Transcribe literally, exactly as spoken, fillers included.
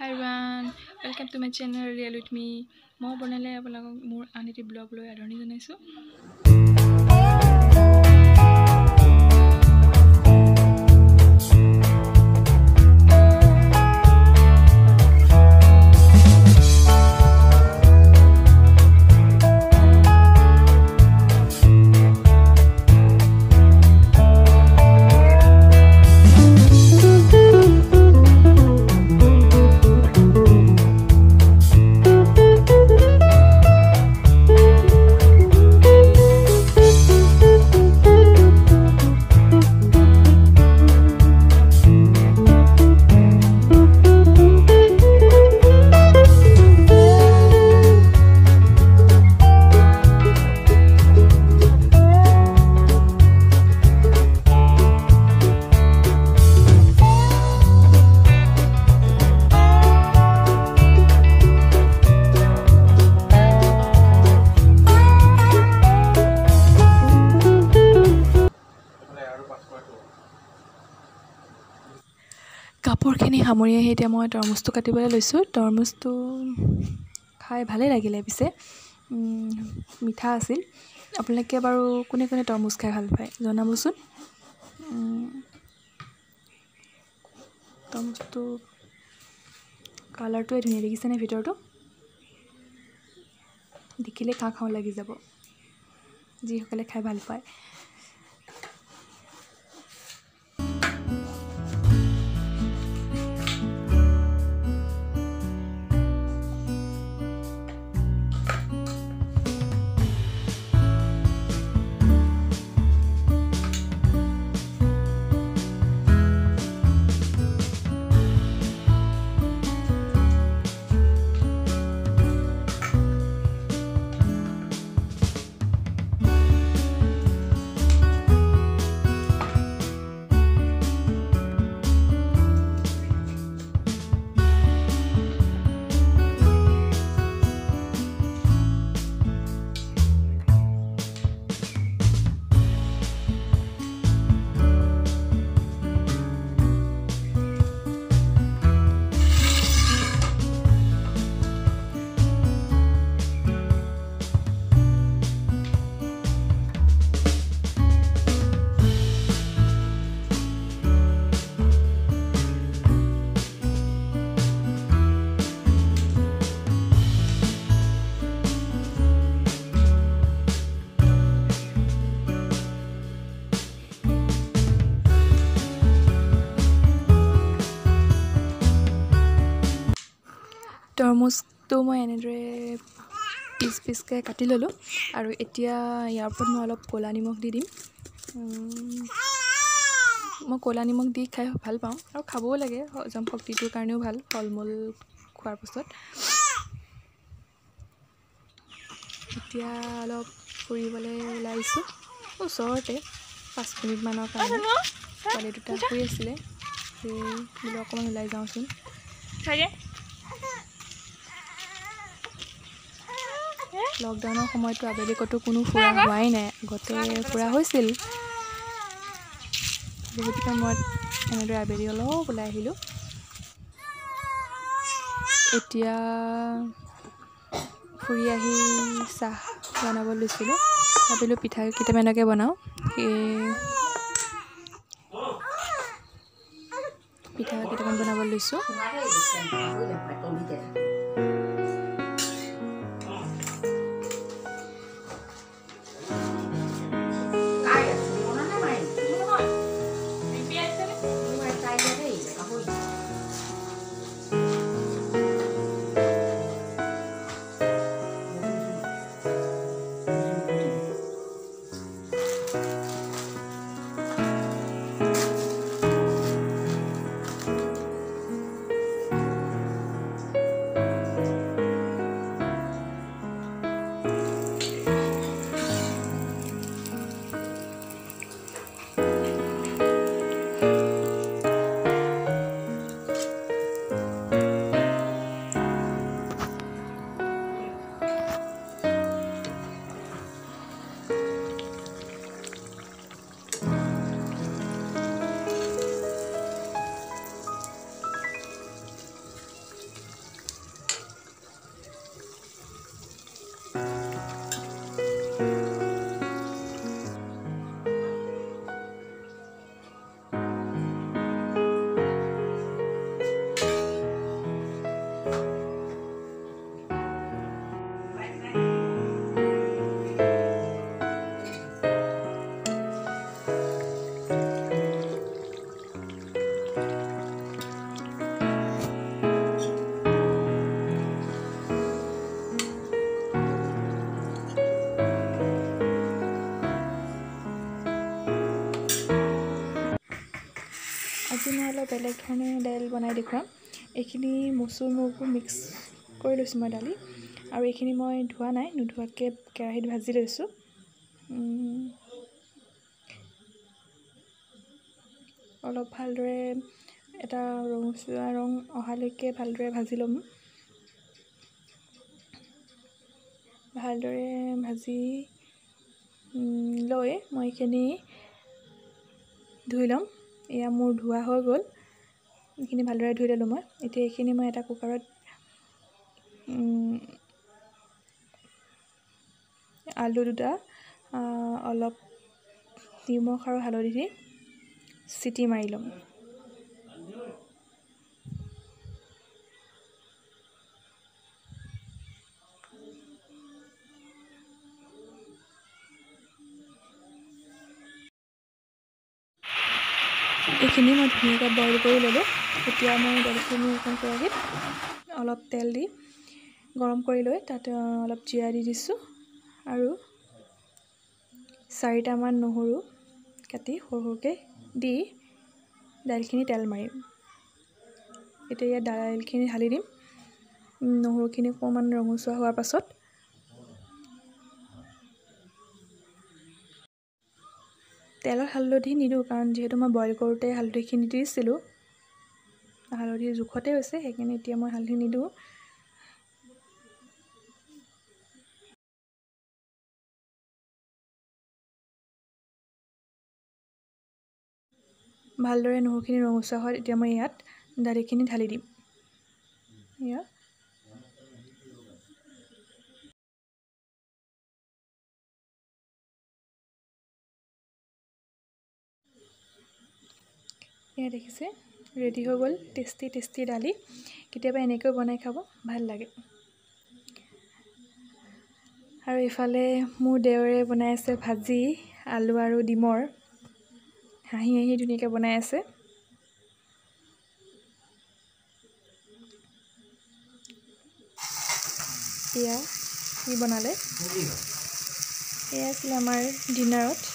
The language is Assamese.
Hi everyone, welcome to my channel Real with me. মই বনালে আপোনালোকক মোৰ আন এটি ব্লগ লৈ আদৰণি জনাইছো। কাপোৰখিনি সামৰি আহি এতিয়া মই তৰমুজটো কাটিবলৈ লৈছোঁ। তৰমুজটো খাই ভালেই লাগিলে, পিছে মিঠা আছিল। আপোনালোকে বাৰু কোনে কোনে তৰমুজ খাই ভাল পায় জনাবচোন। তৰমুজটো কালাৰটোৱে ধুনীয়া, দেখিছেনে? ভিতৰটো দেখিলে খাওঁ খাওঁ লাগি যাব, যিসকলে খাই ভাল পায়। তৰমুজটো মই এনেদৰে পিচ পিচকৈ কাটি ল'লোঁ আৰু এতিয়া ইয়াৰ ওপৰত মই অলপ ক'লা নিমখ দি দিম। মই ক'লা নিমখ দি খাই ভাল পাওঁ আৰু খাবও লাগে, হজম শক্তিটোৰ কাৰণেও ভাল ফল মূল খোৱাৰ পাছত। এতিয়া অলপ ফুৰিবলৈ ওলাইছোঁ ওচৰতে, পাঁচ মিনিটমানৰ কাৰণে। পোৱালি দুটা শুই আছিলে, সেই বোলো অকণমান ওলাই যাওঁচোন। লকডাউনৰ সময়তো আবেলি ক'তো কোনো ফুৰা হোৱাই নাই, আগতে ফুৰা হৈছিল। বহুত দিনৰ মূৰত এনেদৰে আবেলি অলপ ওলাই আহিলোঁ। এতিয়া ফুৰি আহি চাহ বনাব লৈছিলোঁ, ভাবিলোঁ পিঠা কেইটামানকে বনাওঁ। সেই পিঠা কেইটামান বনাব লৈছোঁ। আজি মই অলপ বেলেগ ধৰণে দাইল বনাই দেখুৱাম। এইখিনি মচুৰ মগু মিক্স কৰি লৈছোঁ মই দালি, আৰু এইখিনি মই ধোৱা নাই, নোধোৱাকৈ কেৰাহীত ভাজি লৈছোঁ। অলপ ভালদৰে এটা ৰঙচুৱা ৰং অহালৈকে ভালদৰে ভাজি ল'ম। ভালদৰে ভাজি লৈ মই এইখিনি ধুই ল'ম। এয়া মোৰ ধোৱা হৈ গ'ল, এইখিনি ভালদৰে ধুই ল'লোঁ মই। এতিয়া এইখিনি মই এটা কুকাৰত আলু দুটা অলপ নিমখ আৰু হালধি দি চিটি মাৰি ল'ম। এইখিনি মই ধুনীয়াকৈ বইল কৰি ল'লোঁ। এতিয়া মই দালিখিনি এখন কেৰাহীত অলপ তেল দি গৰম কৰি লৈ তাত অলপ জিৰা দি দিছোঁ, আৰু চাৰিটামান নহৰু কাটি সৰু সৰুকৈ দি দাইলখিনি তেল মাৰিম। এতিয়া ইয়াত দাইলখিনি ঢালি দিম। নহৰুখিনি অকণমান ৰঙচুৱা হোৱাৰ পাছত তেলত হালধি নিদিওঁ, কাৰণ যিহেতু মই বইল কৰোঁতে হালধিখিনি দিছিলোঁ, হালধিৰ জোখতে হৈছে, সেইকাৰণে এতিয়া মই হালধি নিদিওঁ। ভালদৰে নহৰুখিনি ৰঙচুৱা হয়, এতিয়া মই ইয়াত দালিখিনি ঢালি দিম। ইয়াত এয়া দেখিছে, ৰেডি হৈ গ'ল টেষ্টি টেষ্টি দালি। কেতিয়াবা এনেকৈ বনাই খাব, ভাল লাগে। আৰু ইফালে মোৰ দেৱৰে বনাই আছে ভাজি, আলু আৰু ডিমৰ। হাঁহি হাঁহি ধুনীয়াকৈ বনাই আছে। এয়া কি বনালে, এয়া আছিলে আমাৰ ডিনাৰত।